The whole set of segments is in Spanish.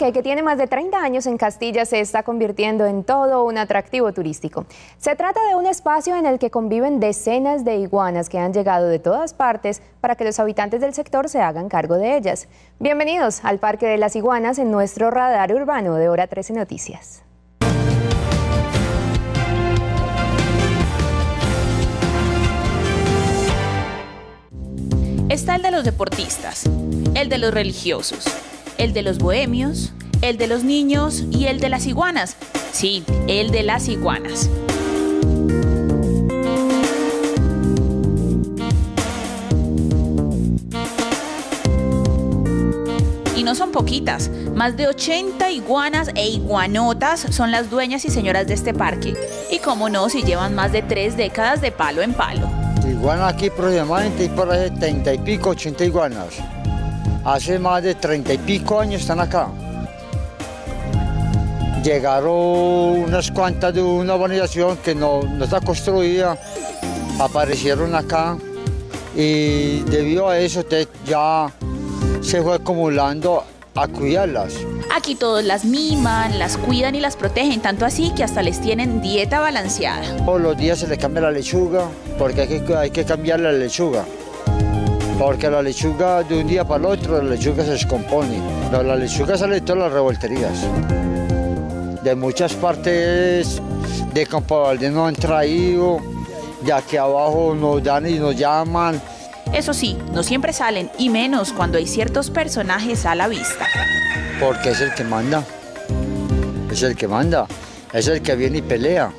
parque, que tiene más de 30 años en Castilla, se está convirtiendo en todo un atractivo turístico. Se trata de un espacio en el que conviven decenas de iguanas que han llegado de todas partes para que los habitantes del sector se hagan cargo de ellas. Bienvenidos al Parque de las Iguanas en nuestro radar urbano de Hora 13 Noticias. Está el de los deportistas, el de los religiosos, el de los bohemios, el de los niños y el de las iguanas. Sí, el de las iguanas. Y no son poquitas, más de 80 iguanas e iguanotas son las dueñas y señoras de este parque. Y cómo no, si llevan más de 3 décadas de palo en palo. Iguanas aquí aproximadamente hay por ahí 70 y pico, 80 iguanas. Hace más de 30 y pico años están acá. Llegaron unas cuantas de una urbanización que no está construida, aparecieron acá y debido a eso ya se fue acumulando a cuidarlas. Aquí todos las miman, las cuidan y las protegen, tanto así que hasta les tienen dieta balanceada. Todos los días se le cambia la lechuga, porque hay que cambiar la lechuga. Porque la lechuga de un día para el otro, la lechuga se descompone. La lechuga sale de todas las revolterías. De muchas partes de Campo Valdés nos han traído, de aquí abajo nos dan y nos llaman. Eso sí, no siempre salen, y menos cuando hay ciertos personajes a la vista. Porque es el que manda, es el que manda, es el que viene y pelea.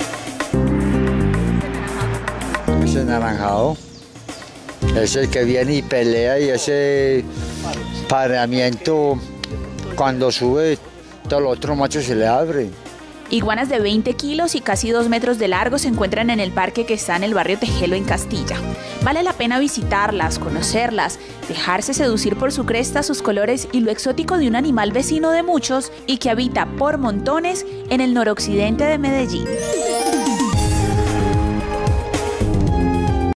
Ese naranjado es el que viene y pelea, y ese pareamiento cuando sube, todo el otro macho se le abre. Iguanas de 20 kilos y casi 2 metros de largo se encuentran en el parque que está en el barrio Tejelo en Castilla. Vale la pena visitarlas, conocerlas, dejarse seducir por su cresta, sus colores y lo exótico de un animal vecino de muchos y que habita por montones en el noroccidente de Medellín.